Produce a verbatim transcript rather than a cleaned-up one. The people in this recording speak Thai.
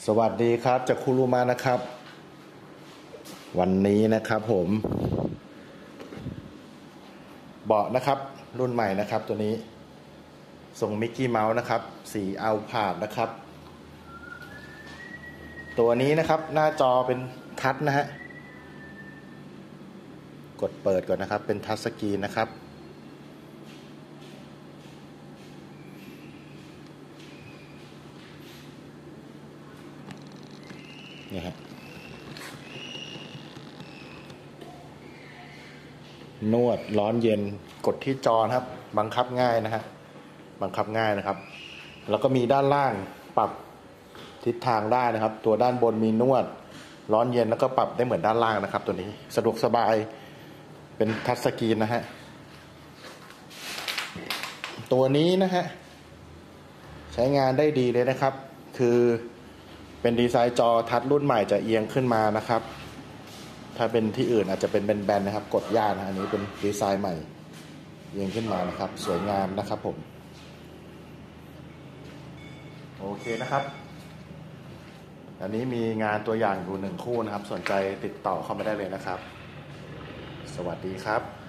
สวัสดีครับจากคุรุมะนะครับวันนี้นะครับผมเบาะนะครับรุ่นใหม่นะครับตัวนี้ทรงมิกกี้เมาส์นะครับสีอัลพาร์ดนะครับตัวนี้นะครับหน้าจอเป็นทัชนะฮะกดเปิดก่อนนะครับเป็นทัชสกรีนนะครับนี่ฮะนวดร้อนเย็นกดที่จอครับบังคับง่ายนะฮะบังคับง่ายนะครับแล้วก็มีด้านล่างปรับทิศทางได้นะครับตัวด้านบนมีนวดร้อนเย็นแล้วก็ปรับได้เหมือนด้านล่างนะครับตัวนี้สะดวกสบายเป็นทัชสกรีนนะฮะตัวนี้นะฮะใช้งานได้ดีเลยนะครับคือเป็นดีไซน์จอทัชรุ่นใหม่จะเอียงขึ้นมานะครับถ้าเป็นที่อื่นอาจจะเป็นแบนๆนะครับกดยากนะอันนี้เป็นดีไซน์ใหม่เอียงขึ้นมานะครับสวยงามนะครับผมโอเคนะครับอันนี้มีงานตัวอย่างอยู่หนึ่งคู่นะครับสนใจติดต่อเข้ามาได้เลยนะครับสวัสดีครับ